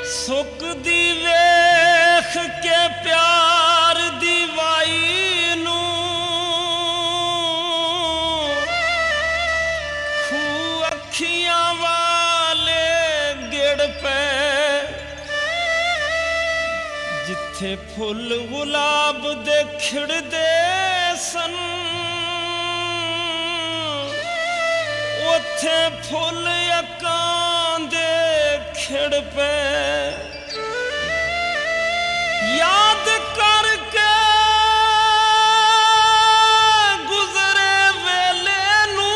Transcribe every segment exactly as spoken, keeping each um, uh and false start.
सुख दी वेख के प्यार दी वाई नू खू अखियां वाले गिड़ पे जिथे फुल गुलाब दे खिड़दे सन उथे फुल अकां दे खिड़ पे याद करके गुजरे वेले नू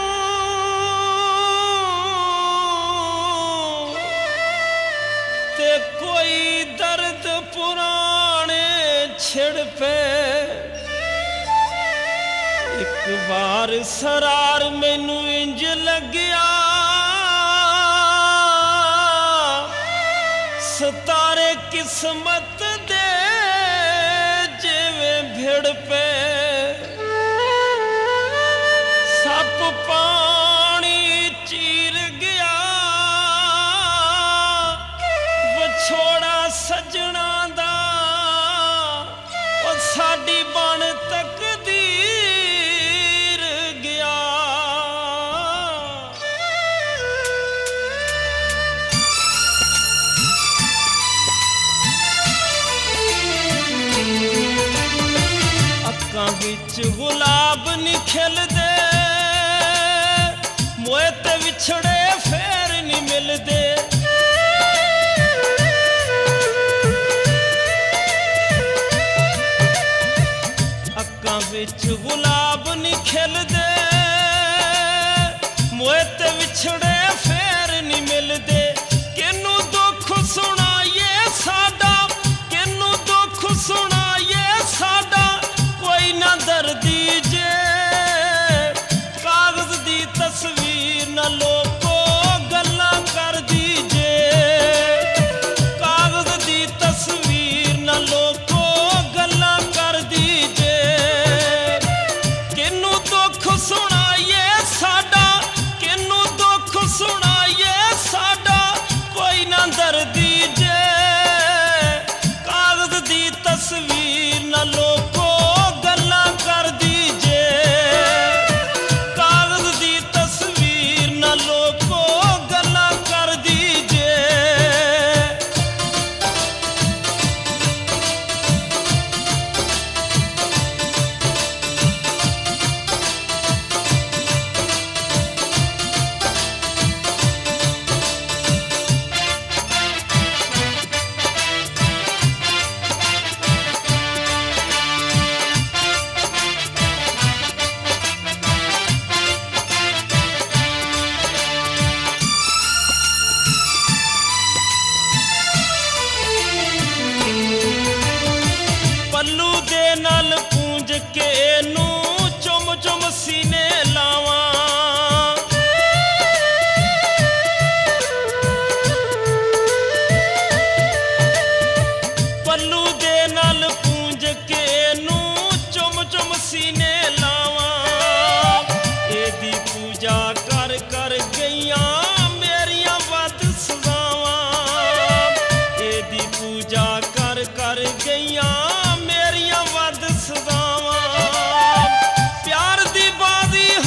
ते कोई दर्द पुराने छिड़ पे एक बार सरार मैनू इंज लग्या सतारे किस्मत दे जिवें भिड़ पे सप पानी चीर गया विछोड़ा सजना दा और साडी बन तकदीर गया। अक्कां विच गुलाब नहीं खिलदे मोए ते विछड़े फेर नहीं मिलदे अक्कां विच गुलाब नहीं खिलदे मोए ते विछड़े फेर नहीं मिलदे किनू दुख सुनाइए साडा किनू दुख सुनाइए साडा कोई ना दर्दी जे कागज दी तस्वीर न लोको गल्लां कर दीजे कागज दी तस्वीर न लोको गल्लां कर दीजे किनू दुख सुनाइए साडा किनू दुख सुनाइए साडा कोई ना दर्दी जे कागज दी तस्वीर न लोको गल्लां कर दीजे कागज दी तस्वीर न लोको गल्लां कर दीजे। पल्लू दे नाल पूंज के नू चुम चुम सीने लावां पल्लू दे नाल पूंज के नू चुम चुम सीने लावां एदी पूजा कर कर गईयां मेरियां वध सजावां एदी पूजा कर कर गईयां मेरियां वध सजावां प्यार दी बाजी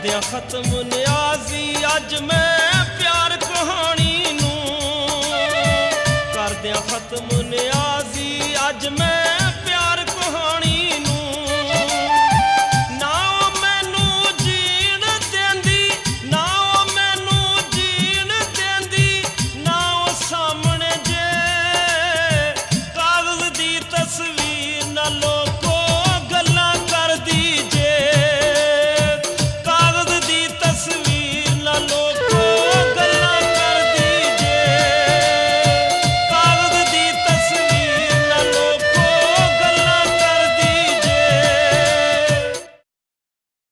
करदियां खत्म नियाजी अज मैं प्यार कहानी नूं, करदियां खत्म नियाजी अज मैं